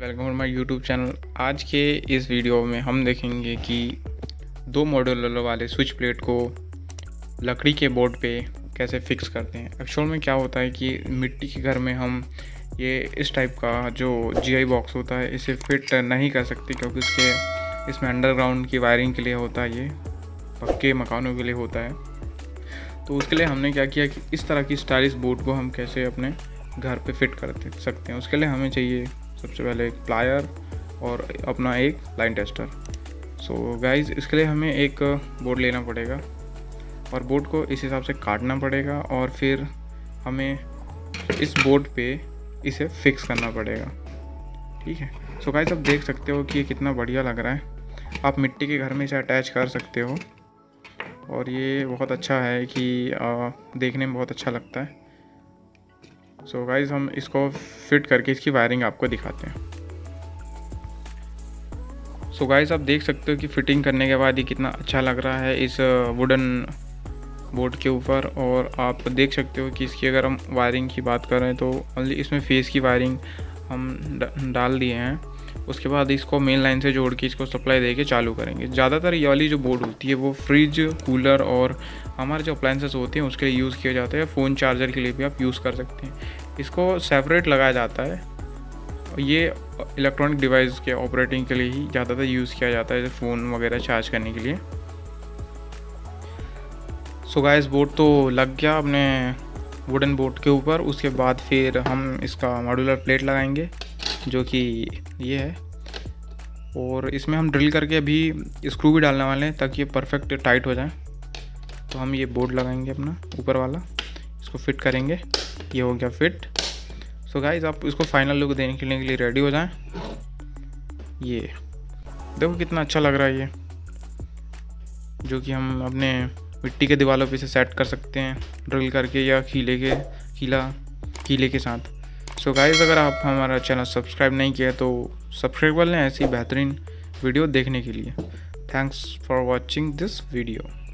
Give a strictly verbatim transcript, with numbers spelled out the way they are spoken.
Welcome to my YouTube channel. आज के इस वीडियो में हम देखेंगे कि दो मॉड्यूलर वाले स्विच प्लेट को लकड़ी के बोर्ड पे कैसे फिक्स करते हैं। एक्चुअल में क्या होता है कि मिट्टी के घर में हम ये इस टाइप का जो जीआई बॉक्स होता है इसे फिट नहीं कर सकते, क्योंकि इसके इसमें अंडरग्राउंड की वायरिंग के लिए होता है, ये पक्के मकानों के लिए होता है। तो उसके लिए हमने क्या किया कि इस तरह की स्टाइलिश बोर्ड को हम कैसे अपने घर पे फिट कर सकते हैं। उसके लिए हमें चाहिए सबसे पहले एक प्लायर और अपना एक लाइन टेस्टर। सो गाइज, इसके लिए हमें एक बोर्ड लेना पड़ेगा और बोर्ड को इस हिसाब से काटना पड़ेगा और फिर हमें इस बोर्ड पे इसे फिक्स करना पड़ेगा। ठीक है। सो गाइज, आप देख सकते हो कि ये कितना बढ़िया लग रहा है। आप मिट्टी के घर में इसे अटैच कर सकते हो और ये बहुत अच्छा है कि आ, देखने में बहुत अच्छा लगता है। सो so गाइज, हम इसको फिट करके इसकी वायरिंग आपको दिखाते हैं। सो so गाइज, आप देख सकते हो कि फिटिंग करने के बाद ये कितना अच्छा लग रहा है इस वुडन बोर्ड के ऊपर। और आप देख सकते हो कि इसकी अगर हम वायरिंग की बात करें तो ओनली इसमें फेस की वायरिंग हम डाल दिए हैं। उसके बाद इसको मेन लाइन से जोड़ के इसको सप्लाई दे के चालू करेंगे। ज़्यादातर ये वाली जो बोर्ड होती है वो फ्रिज, कूलर और हमारे जो अप्लाइंसेस होते हैं उसके लिए यूज़ किया जाता है। फ़ोन चार्जर के लिए भी आप यूज़ कर सकते हैं। इसको सेपरेट लगाया जाता है। ये इलेक्ट्रॉनिक डिवाइस के ऑपरेटिंग के लिए ही ज़्यादातर यूज़ किया जाता है, जैसे फ़ोन वगैरह चार्ज करने के लिए। सो गाइस, बोर्ड तो लग गया अपने वुडन बोर्ड के ऊपर। उसके बाद फिर हम इसका मॉड्यूलर प्लेट लगाएंगे जो कि ये है, और इसमें हम ड्रिल करके अभी स्क्रू भी डालने वाले हैं ताकि ये परफेक्ट टाइट हो जाए। तो हम ये बोर्ड लगाएंगे अपना ऊपर वाला, इसको फिट करेंगे। ये हो गया फिट। सो गाइस, आप इसको फाइनल लुक देने के लिए रेडी हो जाएं। ये देखो कितना अच्छा लग रहा है ये, जो कि हम अपने मिट्टी के दीवारों पे इसे सेट कर सकते हैं ड्रिल करके या कीले के कीला कीले के साथ। सो गाइस, अगर आप हमारा चैनल सब्सक्राइब नहीं किया तो सब्सक्राइब कर लें ऐसी बेहतरीन वीडियो देखने के लिए। Thanks for watching this video.